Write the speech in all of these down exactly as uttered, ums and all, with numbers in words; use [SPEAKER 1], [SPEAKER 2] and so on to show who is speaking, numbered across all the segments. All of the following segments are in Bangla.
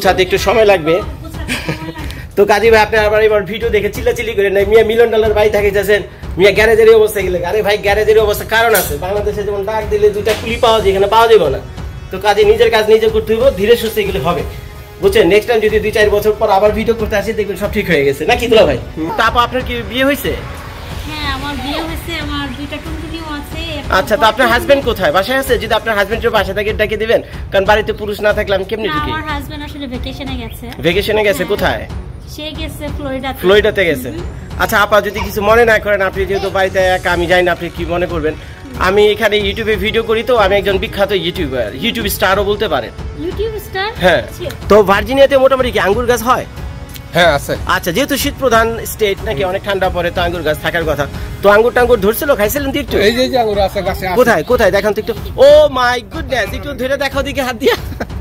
[SPEAKER 1] সাথে একটু সময় লাগবে। তো কাজী ভাই আপনি আবার এবার ভিডিও দেখে চিল্লাচিল্লি করে নাই, মিয়া মিলিয়ন ডলার বাড়ি থাকে যাচ্ছেন, মিয়া গ্যারেজের অবস্থা গেলে। আরে ভাই গ্যারেজের অবস্থা কারণ আছে, বাংলাদেশে যেমন ডাক দিলে দুইটা কুলি পাওয়া যায়, এখানে পাওয়া যাবে না। তো কাজে নিজের কাজ নিজে করতে হইব, ধীরে সুস্থে এগুলো হবে, বুঝছেন? নেক্সট টাইম যদি দুই চার বছর পর আবার ভিডিও করতে আসি দেখবেন সব ঠিক হয়ে গেছে, নাকি দুলা ভাই? তো আপা আপনার কি বিয়ে হয়েছে?
[SPEAKER 2] হ্যাঁ আমার বিয়ে হয়েছে, আমার দুইটা টুনটুনিও আছে।
[SPEAKER 1] আচ্ছা, তো আপনার হাজবেন্ড কোথায়? বাসায় আছে? যদি আপনার হাজবেন্ডের বাসা থেকে ডেকে দিবেন, কারণ বাড়িতে পুরুষ না থাকলে আমি কেমনে ঢুকি?
[SPEAKER 2] আমার হাজবেন্ড আসলে ভ্যাকেশনে গেছে।
[SPEAKER 1] ভ্যাকেশনে গেছে? কোথায়?
[SPEAKER 2] সে গেছে ফ্লোরিডাতে।
[SPEAKER 1] ফ্লোরিডাতে গেছে। আচ্ছা আপা যদি কিছু মনে না করেন, আপনি যেহেতু বাড়িতে একা, আমি জানি না আপনি কি মনে করবেন, আমি এখানে ইউটিউবে ভিডিও করি, তো আমি একজন বিখ্যাত ইউটিউবার, ইউটিউব স্টারও বলতে পারেন।
[SPEAKER 2] YouTube star?
[SPEAKER 1] হ্যাঁ। তো ভার্জিনিয়াতে মোটামুটি কি আঙ্গুর গাছ হয়?
[SPEAKER 3] হ্যাঁ আছে।
[SPEAKER 1] আচ্ছা, যেহেতু শীত প্রধান স্টেট নাকি, অনেক ঠান্ডা পড়ে, তো আঙ্গুর গাছ থাকার কথা। তো আঙ্গুর টাঙ্গুর ধরছিল, খাইছিলেন তো একটু?
[SPEAKER 3] এই যে যে আঙ্গুর আছে গাছে আছে।
[SPEAKER 1] কোথায় কোথায় দেখান তো একটু। ও মাই গুডনেস, একটু ধরে দেখাও দিকে হাত দিয়া।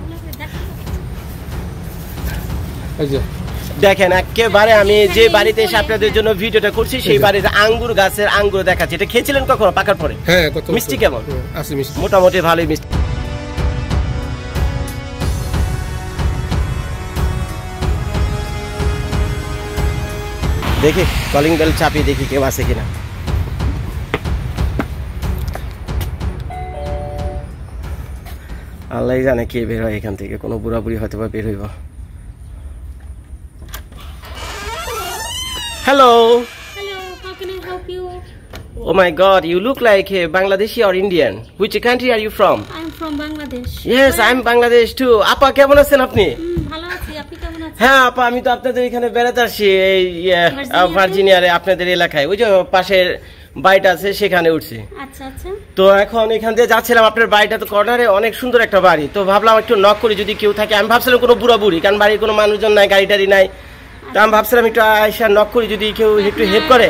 [SPEAKER 3] এই যে
[SPEAKER 1] দেখেন একেবারে আমি যে বাড়িতে এসে আপনাদের জন্য ভিডিওটা করছি, সেই বাড়ির আঙ্গুর গাছের আঙ্গুর দেখাচ্ছি। এটা খেয়েছিলেন কখনো পাকার পরে?
[SPEAKER 3] হ্যাঁ। কত
[SPEAKER 1] মিষ্টি কেমন?
[SPEAKER 3] আছে মিষ্টি,
[SPEAKER 1] মোটামুটি ভালোই মিষ্টি। দেখি কলিং বেল চাপিয়ে দেখি কেউ আছে কিনা। আল্লাহ জানে কে বের হয় এখান থেকে, কোনো বুড়া বুড়ি হয়তো বা বের হইব। Hello.
[SPEAKER 2] Hello, how can I help you?
[SPEAKER 1] Oh my God, you look like a Bangladeshi or Indian. Which country are you from?
[SPEAKER 2] I'm from Bangladesh.
[SPEAKER 1] Yes, I'm Bangladesh too. আপা কেমন আছেন আপনি?
[SPEAKER 2] হুম, ভালো আছি, আপনি কেমন আছেন?
[SPEAKER 1] হ্যাঁ আপা, আমি তো আপনাদের এখানে বেড়াতে আসছি, এই ভার্জিনিয়ারে আপনাদের এলাকায়, ওই যে পাশের বাড়িটা আছে সেখানে উঠছি।
[SPEAKER 2] আচ্ছা আচ্ছা।
[SPEAKER 1] তো এখন এখান দিয়ে যাচ্ছিলাম, আপনার বাড়িটা তো কর্নারে, অনেক সুন্দর একটা বাড়ি। তো ভাবলাম একটু নক করি যদি কেউ থাকে। আমি ভাবছিলাম কোনো বুড়া বুড়ি, কারণ বাড়ির কোনো মানুষজন নাই, গাড়ি টাড়ি নাই। তো আমি ভাবছিলাম একটু আয়সা নক করি যদি কেউ একটু হেল্প করে।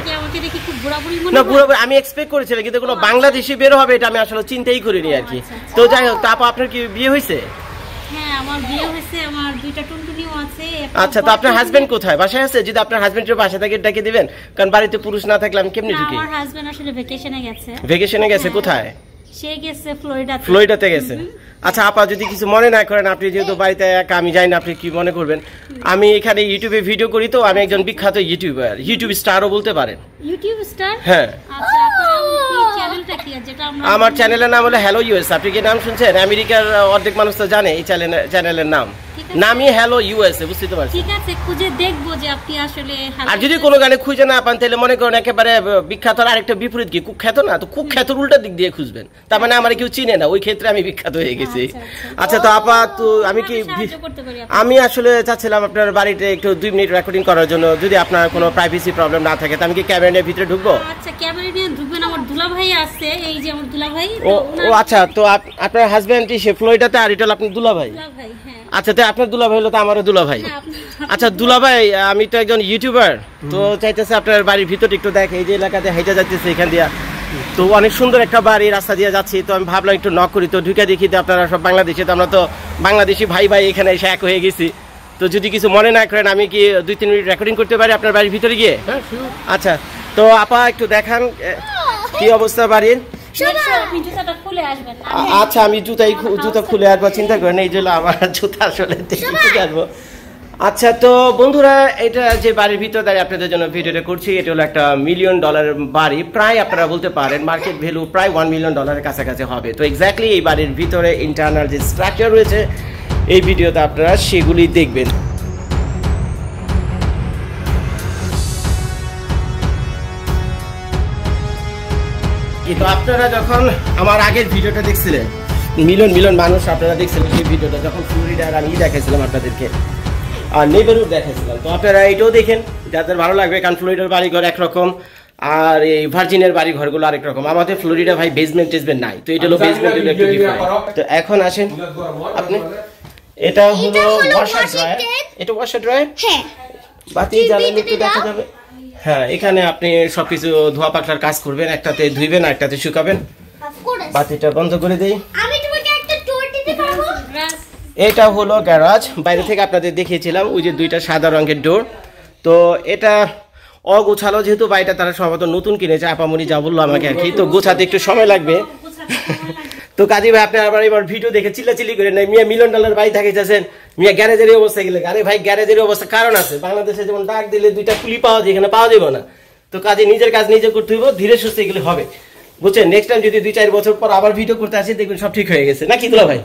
[SPEAKER 1] না বুড়া বুড়ি আমি এক্সপেক্ট করেছিলাম, কিন্তু কোনো বাংলাদেশি বের হবে এটা আমি আসলে চিন্তাই করিনি আর কি। তো যাই হোক, তারপর আপনার কি বিয়ে হয়েছে?
[SPEAKER 2] হ্যাঁ আমার বিয়ে হয়েছে, আমার দুইটা টুনটুনিও আছে।
[SPEAKER 1] আচ্ছা, তো আপনার হাজবেন্ড কোথায়? বাসায় আছে? যদি আপনার হাজবেন্ডের বাসা থেকে ডেকে দিবেন, কারণ বাড়িতে পুরুষ না থাকলে আমি কেমনে ঢুকি?
[SPEAKER 2] আমার হাজবেন্ড আসলে ভ্যাকেশনে গেছে।
[SPEAKER 1] ভ্যাকেশনে গেছে? কোথায়?
[SPEAKER 2] সে গেছে ফ্লোরিডাতে।
[SPEAKER 1] ফ্লোরিডাতে গেছে। আচ্ছা আপা যদি কিছু মনে না করেন, আপনি যেহেতু বাড়িতে একা, আমি জানি না আপনি কি মনে করবেন, আমি এখানে ইউটিউবে ভিডিও করি, তো আমি একজন বিখ্যাত ইউটিউবার, ইউটিউব স্টারও বলতে পারেন।
[SPEAKER 2] YouTube star?
[SPEAKER 1] হ্যাঁ।
[SPEAKER 2] আচ্ছা আপনার চ্যানেলটা কি, যেটা আমরা?
[SPEAKER 1] আমার চ্যানেলের নাম হলো হ্যালো ইউএস। আপনি কি নাম শুনছেন? আমেরিকার অর্ধেক মানুষ তো জানে এই চ্যানেলের নাম, নামই হ্যালো ইউএস, বুঝতে পারছেন?
[SPEAKER 2] ঠিক আছে, খুঁজে দেখবো যে আপনি আসলে।
[SPEAKER 1] আর যদি কোনো গানে খুঁজে না পান, তাহলে মনে করেন একেবারে বিখ্যাত আরেকটা বিপরীত কি, কুখ্যাত না, তো কুখ্যাত উল্টা দিক দিয়ে খুঁজবেন, তার মানে আমার কেউ চিনে না, ওই ক্ষেত্রে আমি বিখ্যাত হয়ে গেছি। আচ্ছা, তো আপা তো আমি কি, আমি আসলে চাচ্ছিলাম আপনার বাড়িতে একটু দুই মিনিট রেকর্ডিং করার জন্য, যদি আপনার কোনো প্রাইভেসি প্রবলেম না থাকে, তো আমি কি ক্যামেরার ভিতরে ঢুকবো?
[SPEAKER 2] আচ্ছা ক্যামেরা নিয়ে ঢুকবেন, আমার দুলাভাই আছে, এই যে আমার দুলাভাই।
[SPEAKER 1] ও ও আচ্ছা, তো আপনার হাজবেন্ড সে ফ্লোরিডাতে, আর এটা আপনার দুলাভাই?
[SPEAKER 2] দুলাভাই হ্যাঁ।
[SPEAKER 1] আচ্ছা, তো আপনার দুলাভাই হলো তো আমারও দুলাভাই। আচ্ছা দুলাভাই, আমি তো একজন ইউটিউবার, তো চাইতেছে আপনার বাড়ির ভিতরে একটু দেখে, এই যে এলাকাতে হেঁটে যাচ্ছে এখান দিয়া, তো অনেক সুন্দর একটা বাড়ি, রাস্তা দিয়ে যাচ্ছি, তো আমি ভাবলাম একটু নক করি, তো ঢুকে দেখি তো আপনারা সব বাংলাদেশি, তো আমরা তো বাংলাদেশি ভাই ভাই এখানে এসে এক হয়ে গেছি। তো যদি কিছু মনে না করেন, আমি কি দুই তিন মিনিট রেকর্ডিং করতে পারি আপনার বাড়ির ভিতরে গিয়ে? আচ্ছা, তো আপা একটু দেখান কি অবস্থা বাড়ির। আচ্ছা, আমি জুতাই জুতা খুলে আসবো, চিন্তা করেন, এই জন্য আমার জুতা আসলে দেখে আসবো। আচ্ছা, তো বন্ধুরা, এটা যে বাড়ির ভিতর দাঁড়িয়ে আপনাদের জন্য ভিডিওটা করছি, এটা হলো একটা মিলিয়ন ডলারের বাড়ি, প্রায় আপনারা বলতে পারেন মার্কেট ভ্যালু প্রায় ওয়ান মিলিয়ন ডলারের কাছাকাছি হবে। তো এক্স্যাক্টলি এই বাড়ির ভিতরে ইন্টারনাল যে স্ট্রাকচার রয়েছে, এই ভিডিওতে আপনারা সেগুলি দেখবেন। কিন্তু আপনারা যখন আমার আগের ভিডিওটা দেখছিলেন, মিলিয়ন মিলিয়ন মানুষ আপনারা দেখছিলেন সেই ভিডিওটা, যখন ফ্লোরিডার আমি দেখাইছিলাম আপনাদেরকে, আর নেবারহুড দেখাইছিলাম, তো আপনারা এটাও দেখেন, যাদের ভালো লাগবে, কারণ ফ্লোরিডার বাড়িঘর একরকম, আর এই ভার্জিনের বাড়ি ঘরগুলো আরেক রকম। আমাদের ফ্লোরিডা ভাই বেসমেন্ট টেসমেন্ট নাই, তো এটা হলো বেসমেন্ট, একটু ডিফারেন্ট। তো এখন আসেন আপনি, এটা হলো ওয়াশার ড্রায়ার, এটা ওয়াশার ড্রায়ার, হ্যাঁ, বাতি জ্বালালে একটু দেখা যাবে। হ্যাঁ, এখানে আপনি সবকিছু ধোয়া পাকলার কাজ করবেন, একটাতে ধুইবেন আর একটাতে শুকাবেন। বাতিটা বন্ধ করে দেই।
[SPEAKER 4] আমি তোমাকে একটা ট্যুর দিতে পারবো?
[SPEAKER 1] এটা হলো গ্যারাজ, বাইরে থেকে আপনাদের দেখিয়েছিলাম ওই যে দুইটা সাদা রঙের ডোর। তো এটা অগোছালো, যেহেতু বাড়িটা তারা সম্ভবত নতুন কিনেছে, আপামনি যা বললো আমাকে আর কি, তো গোছাতে একটু সময় লাগবে। তো কাজী ভাই আপনি আবার এবার ভিডিও দেখে চিল্লাচিল্লি করে নাই মিয়া মিলিয়ন ডলার বাড়ি থাকেছেন মিয়া গ্যারেজের অবস্থা গেলে আরে ভাই গ্যারেজের অবস্থা কারণ আছে বাংলাদেশে যেমন ডাক দিলে দুইটা কুলি পাওয়া যায় এখানে পাওয়া যাবে না তো কাজে নিজের কাজ নিজে করতে হইব ধীরে সুস্থে এগুলো হবে বুঝছেন নেক্সট টাইম যদি দুই চার বছর পর আবার ভিডিও করতে আসি দেখবেন সব ঠিক হয়ে গেছে নাকি দুলা ভাই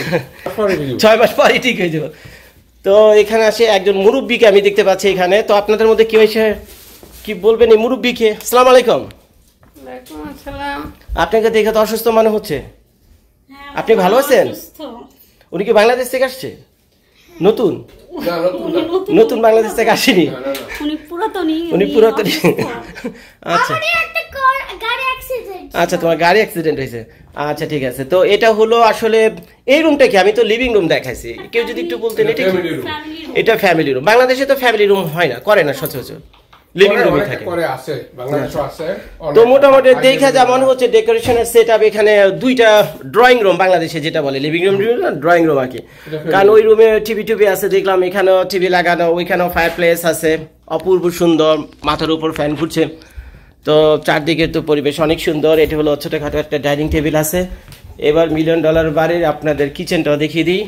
[SPEAKER 1] ছয় মাস পরই ঠিক হয়ে যাবে তো এখানে আসে একজন মুরব্বীকে আমি দেখতে পাচ্ছি এখানে তো আপনাদের মধ্যে কি হয়েছে কি বলবেন এই মুরব্বীকে আসসালামু আলাইকুম
[SPEAKER 2] ওয়ালাইকুম আসসালাম।
[SPEAKER 1] আপনাকে দেখে তো অসুস্থ মনে হচ্ছে
[SPEAKER 2] হ্যাঁ,
[SPEAKER 1] আপনি ভালো আছেন
[SPEAKER 2] অসুস্থ।
[SPEAKER 1] উনি কি বাংলাদেশ থেকে আসছে নতুন
[SPEAKER 3] না, নতুন না।
[SPEAKER 1] নতুন বাংলাদেশ থেকে আসেনি
[SPEAKER 2] উনি পুরাতনই
[SPEAKER 1] উনি পুরাতনই আচ্ছা
[SPEAKER 4] আমারই একটা কার- গাড়ি অ্যাক্সিডেন্ট
[SPEAKER 1] আচ্ছা তোমার গাড়ি অ্যাক্সিডেন্ট হয়েছে আচ্ছা ঠিক আছে তো এটা হলো আসলে এই রুমটা কি আমি তো লিভিং রুম দেখাইছি কেউ যদি একটু বলতেন এটা কি
[SPEAKER 3] Family room।
[SPEAKER 1] এটা ফ্যামিলি রুম বাংলাদেশে তো ফ্যামিলি রুম হয় না করে না সচরাচর লিভিং
[SPEAKER 3] করে
[SPEAKER 1] রুমই
[SPEAKER 3] অনেকে
[SPEAKER 1] থাকে
[SPEAKER 3] করে আছে, বাংলাদেশও আছে,
[SPEAKER 1] তো
[SPEAKER 3] অনেক-
[SPEAKER 1] মোটামুটি
[SPEAKER 3] আগে
[SPEAKER 1] দেখা যেমন হচ্ছে ডেকোরেশনের সেট আপ এখানে দুইটা ড্রয়িং রুম বাংলাদেশে যেটা বলে লিভিং রুম ড্রয়িং রুম আর কি কারণ ওই রুমে টিভি টিভি আছে দেখলাম এখানেও টিভি লাগানো ওইখানেও ফায়ার প্লেস আছে অপূর্ব সুন্দর মাথার উপর ফ্যান ঘুরছে তো চারদিকে তো পরিবেশ অনেক সুন্দর এটা হলো ছোটখাটো একটা ডাইনিং টেবিল আছে এবার মিলিয়ন ডলার বাড়ির আপনাদের কিচেনটাও দেখিয়ে দিই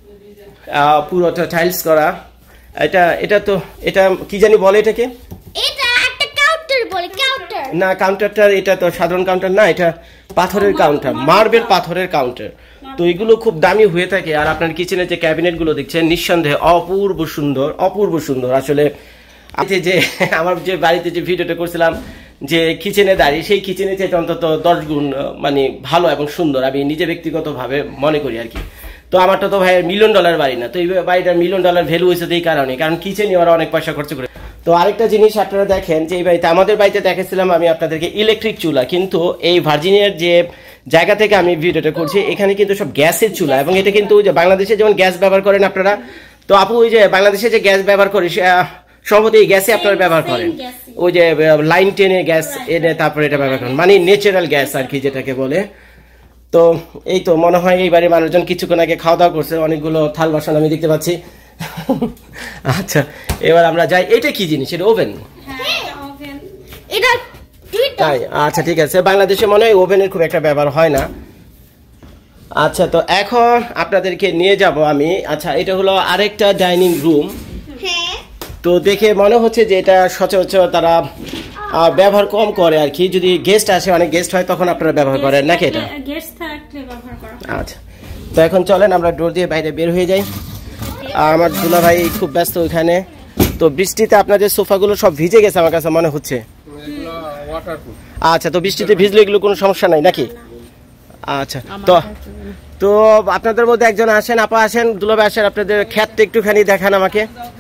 [SPEAKER 1] আহ, পুরোটা টাইলস করা এটা এটা তো এটা কি জানি বলে এটাকে
[SPEAKER 4] এটা একটা কাউন্টার বলে কাউন্টার
[SPEAKER 1] না কাউন্টারটা এটা তো সাধারণ কাউন্টার না এটা পাথরের কাউন্টার মার্বেল পাথরের কাউন্টার তো এগুলো খুব দামি হয়ে থাকে আর আপনার কিচেনের যে ক্যাবিনেট গুলো দেখছেন নিঃসন্দেহে অপূর্ব সুন্দর অপূর্ব সুন্দর আসলে আছে যে আমার যে বাড়িতে যে ভিডিওটা করছিলাম যে কিচেনে দাঁড়িয়ে সেই কিচেনে চাইতে অন্তত দশ গুণ আহ, মানে ভালো এবং সুন্দর আমি নিজে ব্যক্তিগতভাবে মনে করি আর কি তো আমারটা তো ভাই মিলিয়ন ডলার বাড়ি না তো এই বাড়িটার মিলিয়ন ডলার ভ্যালু হয়েছে তো এই কারণে কারণ কিচেনে ওরা অনেক পয়সা খরচ করে তো আরেকটা জিনিস আপনারা দেখেন যে এই বাড়িতে আমাদের বাড়িতে দেখেছিলাম আমি আপনাদেরকে ইলেকট্রিক চুলা কিন্তু এই ভার্জিনিয়ার যে জায়গা থেকে আমি ভিডিওটা করছি এখানে কিন্তু সব গ্যাসের চুলা এবং এটা কিন্তু ওই যে বাংলাদেশে যেমন গ্যাস ব্যবহার করেন আপনারা তো আপু ওই যে বাংলাদেশে যে গ্যাস ব্যবহার করি সে, আহ, সম্ভবত এই গ্যাসে আপনারা ব্যবহার করেন ওই যে লাইন টেনে গ্যাস এনে তারপরে এটা ব্যবহার করেন মানে ন্যাচারাল গ্যাস আর কি যেটাকে বলে তো এই তো মনে হয় এই বাড়ির মানুষজন কিছুক্ষণ আগে খাওয়া দাওয়া করছে অনেকগুলো থাল বাসন আমি দেখতে পাচ্ছি আচ্ছা এবার আমরা যাই এটা কি জিনিস এটা ওভেন
[SPEAKER 2] হ্যাঁ, oven।
[SPEAKER 4] এটা দুইটা
[SPEAKER 1] তাই আচ্ছা ঠিক আছে বাংলাদেশে মনে হয় ওভেনের খুব একটা ব্যবহার হয় না আচ্ছা তো এখন আপনাদেরকে নিয়ে যাব আমি আচ্ছা এটা হলো আরেকটা ডাইনিং রুম
[SPEAKER 4] হ্যাঁ
[SPEAKER 1] তো দেখে মনে হচ্ছে যে এটা সচরাচর তারা আহ, ব্যবহার কম করে আর কি যদি গেস্ট আসে অনেক গেস্ট হয় তখন আপনারা ব্যবহার করেন নাকি এটা
[SPEAKER 2] গ্যাস থাকলে ব্যবহার করা হয়।
[SPEAKER 1] আচ্ছা তো এখন চলেন আমরা ডোর দিয়ে বাইরে বের হয়ে যাই আর আমার দুলা ভাই খুব ব্যস্ত ওইখানে তো বৃষ্টিতে আপনাদের সোফাগুলো সব ভিজে গেছে আমার কাছে মনে হচ্ছে
[SPEAKER 3] এগুলো waterproof।
[SPEAKER 1] আচ্ছা তো বৃষ্টিতে ভিজলে এগুলো কোনো সমস্যা নাই নাকি আচ্ছা তো তো আপনাদের মধ্যে একজন আসেন আপা আসেন দুলা ভাই আসেন আপনাদের ক্ষেতটা একটুখানি দেখান আমাকে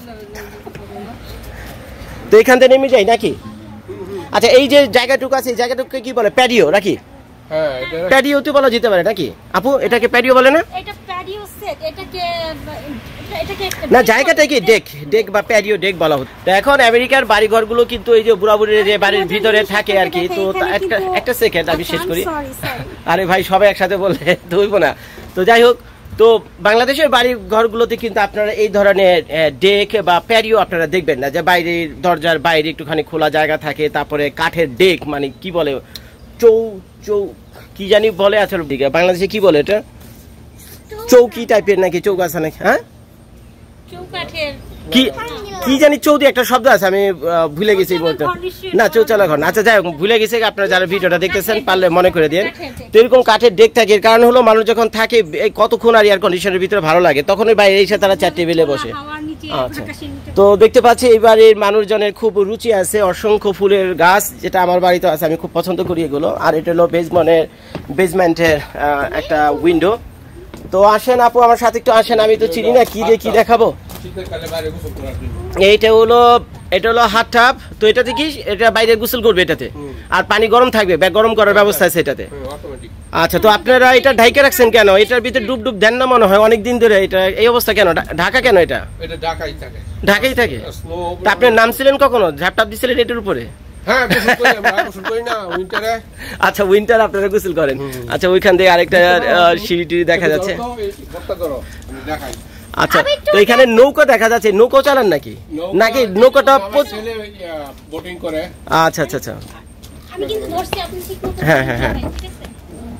[SPEAKER 1] তো এখান থেকে নেমে যাই নাকি আচ্ছা এই যে জায়গাটুকু আছে এই জায়গাটুকুকে কি বলে প্যাডিও নাকি
[SPEAKER 3] হ্যাঁ, এটা-
[SPEAKER 1] প্যাডিও তো বলা যেতে পারে নাকি আপু এটাকে প্যাডিও বলে না
[SPEAKER 2] এটা প্যাডিও সেট এটাকে এটা- এটাকে একটা
[SPEAKER 1] না জায়গাটা কি ডেক ডেক বা প্যাডিও ডেক বলা হতো তো এখন আমেরিকার বাড়ি ঘরগুলো কিন্তু এই যে বুড়াবুড়ির যে বাড়ির ভিতরে থাকে আর কি তো তা- একটা একটা সেকেন্ড আমি শেষ করি
[SPEAKER 2] সরি সরি
[SPEAKER 1] আরে ভাই সবাই একসাথে বললে তো হইব না তো যাই হোক তো বাংলাদেশের বাড়ি ঘরগুলোতে কিন্তু আপনারা এই ধরনের ডেক বা প্যারিও আপনারা দেখবেন না যে বাইরের দরজার বাইরে একটুখানি খোলা জায়গা থাকে তারপরে কাঠের ডেক মানে কি বলে চৌ চৌ কি জানি বলে আসলে দিকে বাংলাদেশে কি বলে এটা চৌকি টাইপের নাকি চৌকাছা নাকি হ্যাঁ
[SPEAKER 2] চৌকাঠের
[SPEAKER 1] কি কি জানি চৌদি একটা শব্দ আছে আমি আহ, ভুলে গেছি বলতে না চৌচালা ঘর না। আচ্ছা যাই হোক ভুলে গেছি আপনারা যারা ভিডিওটা দেখতেছেন পারলে মনে করে দিন তো এরকম কাঠের ডেক থাকে এর কারণ হলো মানুষ যখন থাকে এই কতক্ষণ আর এয়ার কন্ডিশনের ভিতরে ভালো লাগে তখন ওই বাইরে এসে তারা চার টেবিলে বসে
[SPEAKER 2] হাওয়ার নিচে
[SPEAKER 1] আচ্ছা
[SPEAKER 2] আকাশের নিচে
[SPEAKER 1] তো দেখতে পাচ্ছি এই বাড়ির মানুষজনের খুব রুচি আছে অসংখ্য ফুলের গাছ যেটা আমার বাড়িতে আছে আমি খুব পছন্দ করি এগুলো আর এটা হলো বেজমনের বেজমেন্টের একটা উইন্ডো তো আসেন আপু আমার সাথে একটু আসেন আমি তো চিনি না কি দিয়ে কি দেখাবো
[SPEAKER 3] শীতকালে বাইরে গোসল করার জন্য।
[SPEAKER 1] এইটা হলো এটা হলো হাত টাপ তো এটাতে কি এটা বাইরে গোসল করবে এটাতে আর পানি গরম থাকবে ব্যাগ গরম করার ব্যবস্থা আছে এটাতে
[SPEAKER 3] হ্যাঁ, automatic।
[SPEAKER 1] আচ্ছা তো আপনারা এটা ঢাইকে রাখছেন কেন এটার ভিতরে ডুব ডুব দেন না মনে হয় অনেক দিন ধরে এটা এই অবস্থা কেন ঢা- ঢাকা কেন এটা
[SPEAKER 3] এটা ঢাকাই থাকে।
[SPEAKER 1] ঢাকাই থাকে
[SPEAKER 3] Snow
[SPEAKER 1] তা আপনি নামছিলেন কখনো ঝাপটাপ দিছিলেন এটার উপরে
[SPEAKER 3] হ্যাঁ, গোসল করি আমরা, গোসল করি না winter-এ।
[SPEAKER 1] আচ্ছা উইন্টার আপনারা গোসল করেন আচ্ছা ওইখান থেকে আরেকটা আহ, সিঁড়ি টিড়ি দেখা যাচ্ছে
[SPEAKER 3] ধরো তো, এই ঘরটা ধরো, আমি দেখাই।
[SPEAKER 1] আচ্ছা তো এখানে নৌকা দেখা যাচ্ছে নৌকো চালান নাকি
[SPEAKER 3] নৌকা-
[SPEAKER 1] নাকি নৌকাটা
[SPEAKER 3] আমার
[SPEAKER 1] পো-
[SPEAKER 3] ছেলে ইয়া, boating করে।
[SPEAKER 1] আচ্ছা আচ্ছা আচ্ছা
[SPEAKER 2] আমি কিন্তু ধরছি আপনি ঠিক মতো
[SPEAKER 1] হ্যাঁ, হ্যাঁ, হ্যাঁ।
[SPEAKER 2] ঠিক আছে?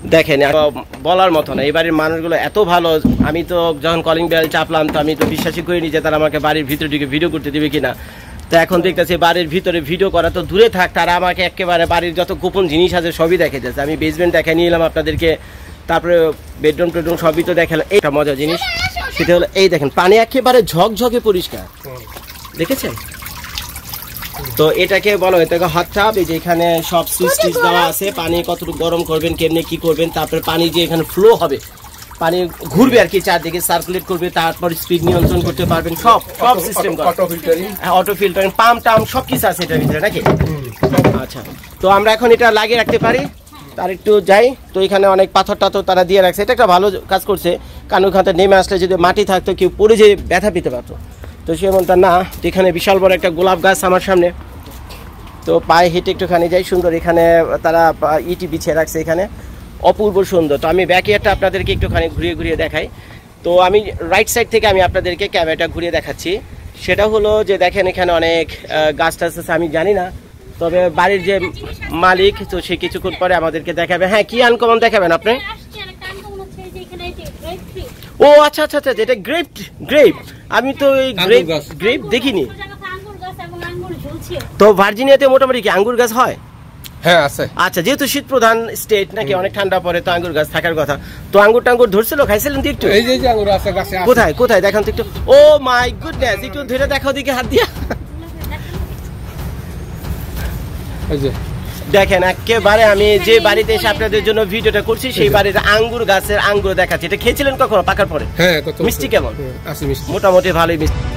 [SPEAKER 1] দেখেন বলার মতো না, এই বাড়ির মানুষগুলো এত ভালো। আমি তো যখন কলিং বেল চাপলাম তো আমি তো বিশ্বাসই করিনি যে তারা আমাকে বাড়ির ভিতরে ঢুকে ভিডিও করতে দিবে কিনা। তো এখন দেখতেছি বাড়ির ভিতরে ভিডিও করা তো দূরে থাক, তারা আমাকে একেবারে বাড়ির যত গোপন জিনিস আছে সবই দেখে যাচ্ছে। আমি বেসমেন্ট দেখে নিয়ে এলাম আপনাদেরকে, তারপরে বেডরুম টেডরুম সবই তো দেখালাম। এইটা মজার জিনিস সেটা হলো এই দেখেন পানি একেবারে ঝকঝকে পরিষ্কার, দেখেছেন তো এটাকে বলো এটাকে হট টাব। এই যে এখানে সব সুইচ টিচ দেওয়া আছে, পানি কতটুকু গরম করবেন কেমনে কি করবেন, তারপরে পানি যে এখানে ফ্লো হবে পানি ঘুরবে আর কি চারদিকে সার্কুলেট করবে, তারপর স্পিড নিয়ন্ত্রণ করতে পারবেন, সব সব সিস্টেম করা,
[SPEAKER 3] auto filtering
[SPEAKER 1] auto filtering pump টাম সব কিছু আছে এটার ভিতরে নাকি। আচ্ছা তো আমরা এখন এটা লাগিয়ে রাখতে পারি, তার একটু যাই। তো এখানে অনেক পাথর টাথর তারা দিয়ে রাখছে, এটা একটা ভালো কাজ করছে, কারণ ওখানে নেমে আসলে যদি মাটি থাকতো কেউ পড়ে যে ব্যথা পেতে পারতো। তো সেমনটা না, এখানে বিশাল বড় একটা গোলাপ গাছ আমার সামনে, তো পায়ে হেঁটে একটুখানি যাই। সুন্দর এখানে তারা ইটি বিছিয়ে রাখছে, এখানে অপূর্ব সুন্দর। তো আমি ব্যাকইয়ার্ডটা আপনাদেরকে একটুখানি ঘুরিয়ে ঘুরিয়ে দেখাই। তো আমি রাইট সাইড থেকে আমি আপনাদেরকে ক্যামেরাটা ঘুরিয়ে দেখাচ্ছি। সেটা হলো যে দেখেন এখানে অনেক গাছ টাছ আছে, আমি জানি না, তবে বাড়ির যে মালিক তো সে কিছুক্ষণ পরে আমাদেরকে দেখাবে। হ্যাঁ কি আনকমন দেখাবেন আপনি? ও আচ্ছা আচ্ছা আচ্ছা, এটা গ্রেপ গ্রেপ আমি তো এই গ্রেপ গ্রেপ দেখিনি। তো ভার্জিনিয়াতে মোটামুটি কি আঙ্গুর গাছ হয়?
[SPEAKER 3] হ্যাঁ আছে।
[SPEAKER 1] আচ্ছা যেহেতু শীত প্রধান স্টেট নাকি, অনেক ঠান্ডা পড়ে, তো আঙ্গুর গাছ থাকার কথা। তো আঙ্গুর টাঙ্গুর ধরছিল, খাইছিলেন তো একটু?
[SPEAKER 3] এই যে যে আঙ্গুর আছে গাছে আছে।
[SPEAKER 1] কোথায় কোথায় দেখান তো একটু। ও মাই গুডনেস, একটু ধরে দেখাও দিকে হাত দিয়া।
[SPEAKER 3] এই যে
[SPEAKER 1] দেখেন একেবারে আমি যে বাড়িতে এসে আপনাদের জন্য ভিডিওটা করছি সেই বাড়ির আঙ্গুর গাছের আঙ্গুর দেখাচ্ছি। এটা খেয়েছিলেন কখনো পাকার পরে?
[SPEAKER 3] হ্যাঁ কত
[SPEAKER 1] মিষ্টি কেমন?
[SPEAKER 3] আছে মিষ্টি,
[SPEAKER 1] মোটামুটি ভালোই মিষ্টি।